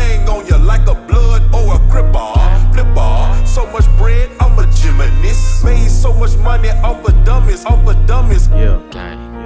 bang on you like a blood or a cripper. Flipper, so much bread, I'm a gymnast. Made so much money off of dummies, off of dummies. Yeah, gang.